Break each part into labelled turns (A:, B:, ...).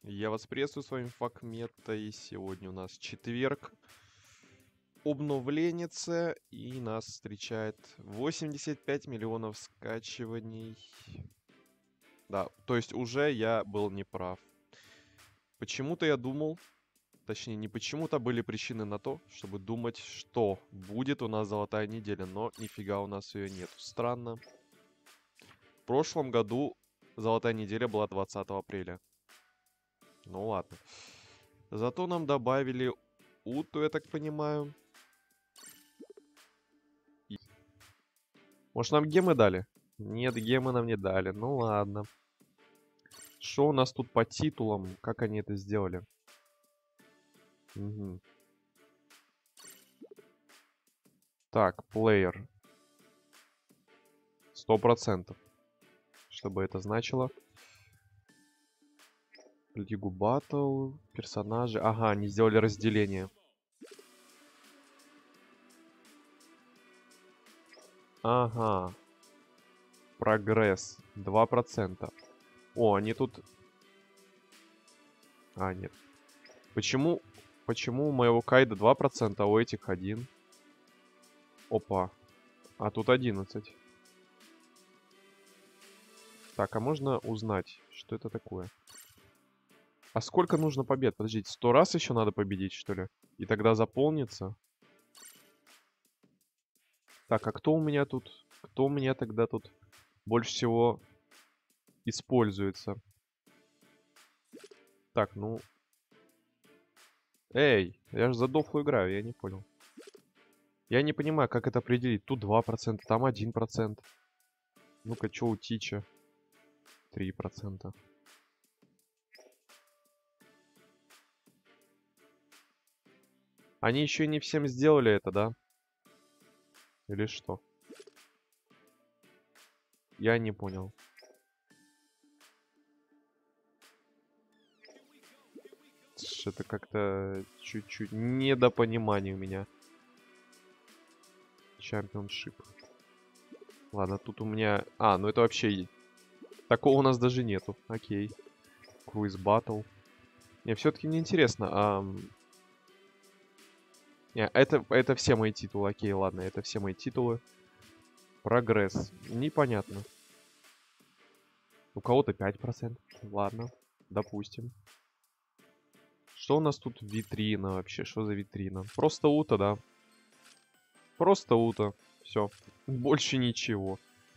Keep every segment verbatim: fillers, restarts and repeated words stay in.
A: Я вас приветствую, с вами Факмета, и сегодня у нас четверг, обновленница, и нас встречает восемьдесят пять миллионов скачиваний. Да, то есть уже я был неправ. Почему-то я думал, точнее не почему-то, были причины на то, чтобы думать, что будет у нас золотая неделя, но нифига у нас ее нет. Странно. В прошлом году золотая неделя была двадцатого апреля. Ну ладно. Зато нам добавили уту, я так понимаю. И- Может, нам гемы дали? Нет, гемы нам не дали. Ну ладно. Что у нас тут по титулам? Как они это сделали? Мгм. Так, плеер. Сто процентов. Что бы это значило? Лигу батл, персонажи. Ага, они сделали разделение. Ага. Прогресс. два процента. О, они тут... А, нет. Почему... Почему у моего Кайда два процента, а у этих один? Опа. А тут одиннадцать. Так, а можно узнать, что это такое? А сколько нужно побед? Подождите, сто раз еще надо победить, что ли? И тогда заполнится? Так, а кто у меня тут? Кто у меня тогда тут больше всего используется? Так, ну... Эй, я же за дохлую играю, я не понял. Я не понимаю, как это определить. Тут два процента, там один процент. Ну-ка, что у Тича? три процента. Они еще не всем сделали это, да? Или что? Я не понял. Что-то как-то чуть-чуть недопонимание у меня. Чемпионшип. Ладно, тут у меня... А, ну это вообще... Такого у нас даже нету. Окей. Круиз баттл. Не, все-таки мне интересно. А... Не, это, это все мои титулы. Окей, ладно, это все мои титулы. Прогресс. Непонятно. У кого-то пять процентов. Ладно, допустим. Что у нас тут витрина вообще? Что за витрина? Просто ута, да. Просто ута. Все. Больше ничего.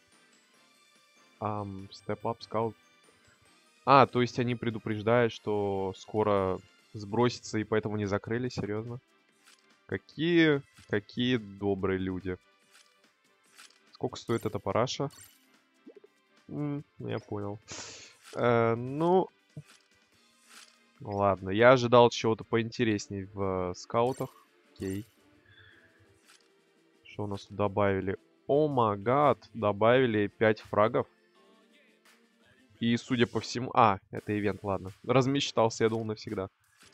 A: Ам, Step Up Scout. А, то есть они предупреждают, что скоро сбросится, и поэтому не закрыли, серьезно? Какие, какие добрые люди. Сколько стоит эта параша? М, я понял. Э, ну, ладно. Я ожидал чего-то поинтересней в э, скаутах. Окей. Что у нас тут добавили? О май гад, добавили пять фрагов. И, судя по всему... А, это ивент, ладно. Размечтался, я думал, навсегда.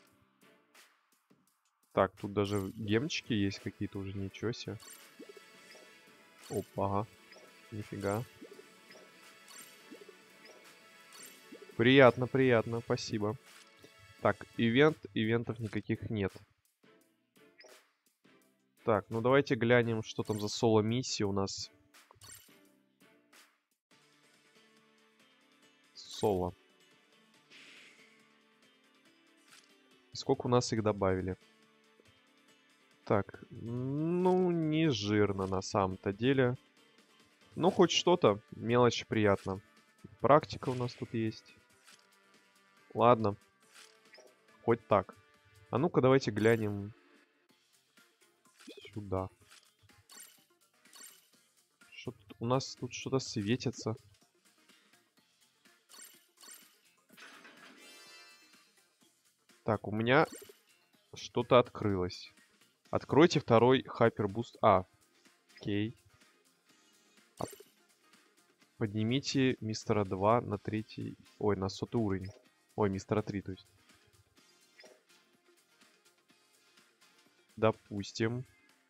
A: Так, тут даже гемчики есть какие-то уже, ничего себе. Опа, нифига. Приятно, приятно, спасибо. Так, ивент, ивентов никаких нет. Так, ну давайте глянем, что там за соло-миссия у нас. Соло. Сколько у нас их добавили? Так, ну, не жирно на самом-то деле. Ну, хоть что-то. Мелочь приятно. Практика у нас тут есть. Ладно. Хоть так. А ну-ка, давайте глянем сюда. Что тут? У нас тут что-то светится. Так, у меня что-то открылось. Откройте второй хайпербуст. А, окей. А- Поднимите мистера два на третий... Ой, на сотый уровень. Ой, мистера три, то есть. Допустим.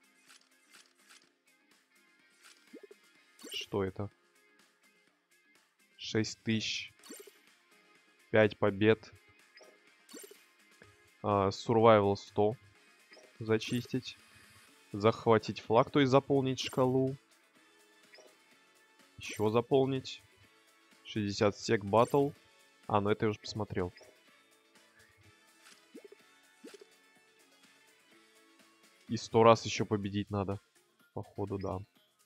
A: Что это? шесть тысяч. пять побед. А, survival сто. Зачистить. Захватить флаг, то есть заполнить шкалу. Еще заполнить. шестьдесят сек батл. А, ну это я уже посмотрел. И сто раз еще победить надо. Походу, да.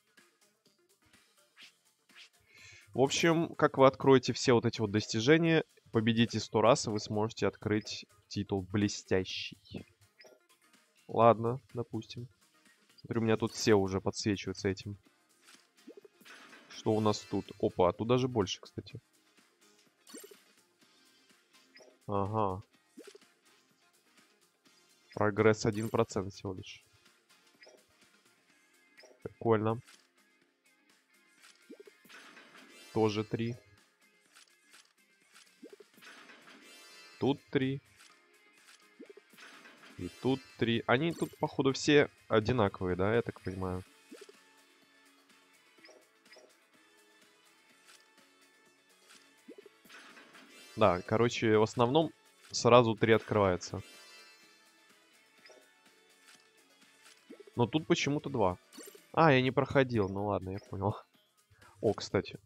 A: В общем, как вы откроете все вот эти вот достижения, победите сто раз, и вы сможете открыть титул блестящий. Ладно, допустим. Смотрю, у меня тут все уже подсвечиваются этим. Что у нас тут? Опа, тут даже больше, кстати. Ага. Прогресс один процент всего лишь. Прикольно. Тоже три. Тут три. И тут три. Они тут, походу, все одинаковые, да, я так понимаю. Да, короче, в основном сразу три открывается. Но тут почему-то два. А, я не проходил. Ну ладно, я понял. О, кстати.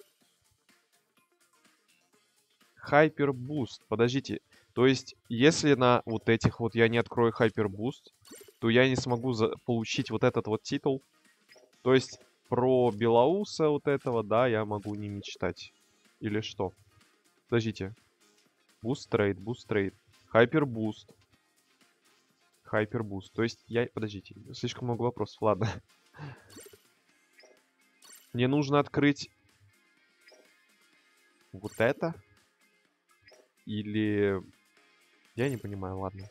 A: Hyper Boost. Подождите. То есть, если на вот этих вот я не открою Hyper Boost, то я не смогу за получить вот этот вот титул. То есть, про Белоуса вот этого, да, я могу не мечтать. Или что? Подождите. Boost Trade, Boost Trade. Hyper Boost. Hyper Boost. То есть, я... Подождите. Слишком много вопросов. Ладно. Мне нужно открыть вот это. Или... Я не понимаю, ладно.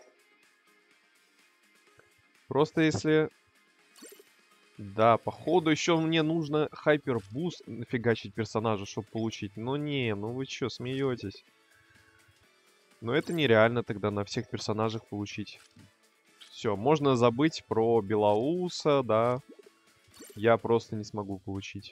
A: Просто если... Да, походу еще мне нужно Hyper Boost нафигачить персонажа, чтобы получить. Но не, ну вы что, смеетесь? Но это нереально тогда на всех персонажах получить. Все, можно забыть про Белоуса, да. Я просто не смогу получить.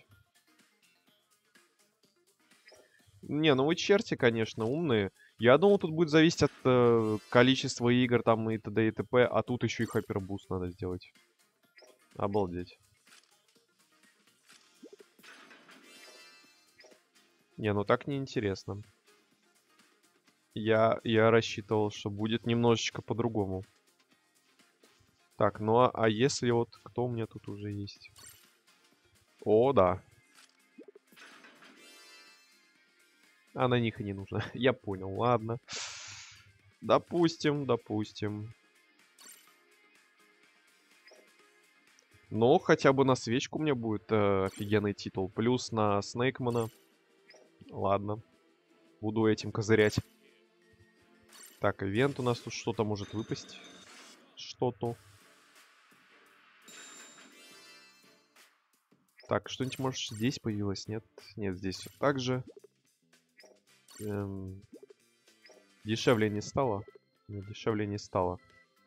A: Не, ну вы черти, конечно, умные. Я думал, тут будет зависеть от э, количества игр там и т.д. и т.п. А тут еще и хайпербуст надо сделать. Обалдеть. Не, ну так неинтересно. Я, я рассчитывал, что будет немножечко по-другому. Так, ну а, а если вот... Кто у меня тут уже есть? О, да. А на них и не нужно. Я понял, ладно. Допустим, допустим. Но хотя бы на свечку у меня будет э, офигенный титул. Плюс на Снейкмана. Ладно. Буду этим козырять. Так, ивент у нас тут что-то может выпасть. Что-то. Так, что-нибудь, может, здесь появилось? Нет? Нет, здесь все так же. Эм... Дешевле не стало? Нет, дешевле не стало.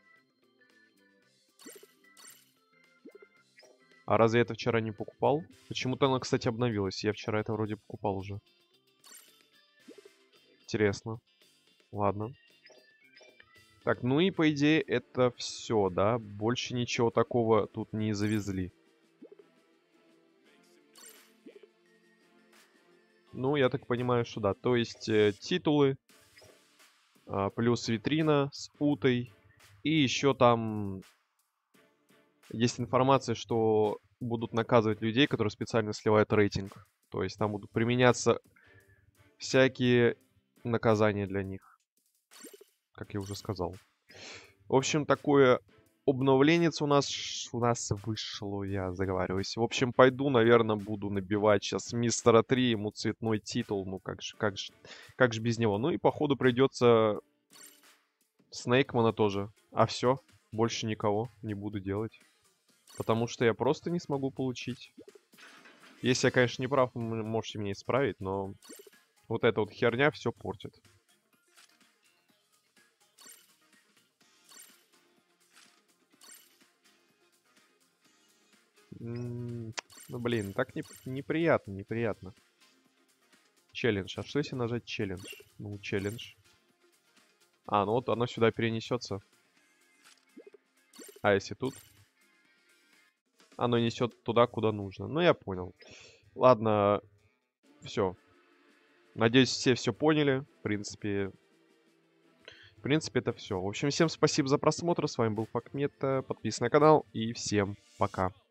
A: А разве я это вчера не покупал? Почему-то она, кстати, обновилась. Я вчера это вроде покупал уже. Интересно. Ладно. Так, ну и по идее это все, да? Больше ничего такого тут не завезли. Ну, я так понимаю, что да. То есть э, титулы, э, плюс витрина с утой. И еще там есть информация, что будут наказывать людей, которые специально сливают рейтинг. То есть там будут применяться всякие наказания для них. Как я уже сказал. В общем, такое обновление у нас, у нас вышло, я заговариваюсь. В общем, пойду, наверное, буду набивать сейчас мистера три, ему цветной титул. Ну, как же, как же, как же без него. Ну и, походу, придется Снейкмана тоже. А все, больше никого не буду делать. Потому что я просто не смогу получить. Если я, конечно, не прав, вы можете меня исправить, но вот эта вот херня все портит. М, Ну, блин, так не, неприятно, неприятно. Челлендж. А что если нажать челлендж? Ну, челлендж. А, ну вот оно сюда перенесется. А если тут? Оно несет туда, куда нужно. Ну, я понял. Ладно, все. Надеюсь, все все поняли. В принципе, в принципе, это все. В общем, всем спасибо за просмотр. С вами был Факмета. Подписывайтесь на канал. И всем пока.